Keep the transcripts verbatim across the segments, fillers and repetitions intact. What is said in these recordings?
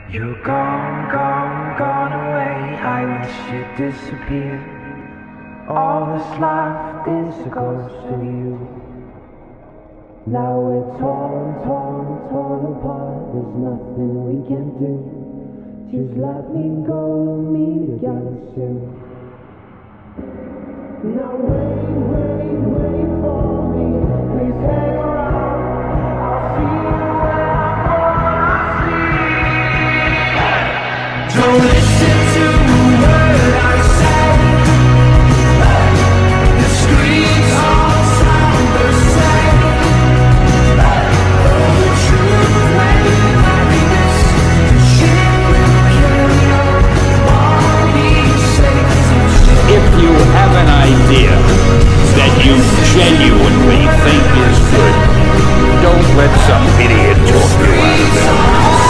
You're gone, gone, gone away. I wish you'd disappear. All that's left is a ghost of you. Now we're torn, torn, torn apart. There's nothing we can do. Just let me go, we'll meet again soon. Now wait, wait, wait for me. Please hang around. I'll see you when I'm gonna sleep. Don't listen to a word I say. The screams all sound the same. The truth may happiness. The ship will carry on. All these saints. If you have an idea that you genuinely think is good, don't let some idiot talk you out of it.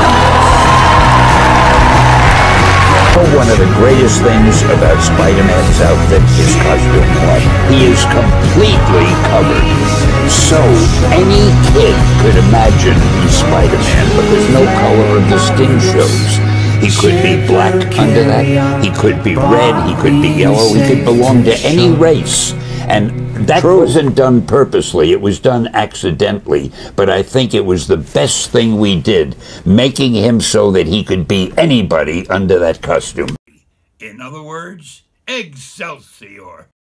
One of the greatest things about Spider-Man's outfit is costume. He is completely covered. So any kid could imagine he's Spider-Man, but there's no color of the skin shows. He could be black under that, he could be red, he could be yellow, he could belong to any race. And that True. wasn't done purposely, it was done accidentally, but I think it was the best thing we did, making him so that he could be anybody under that costume. In other words, Excelsior.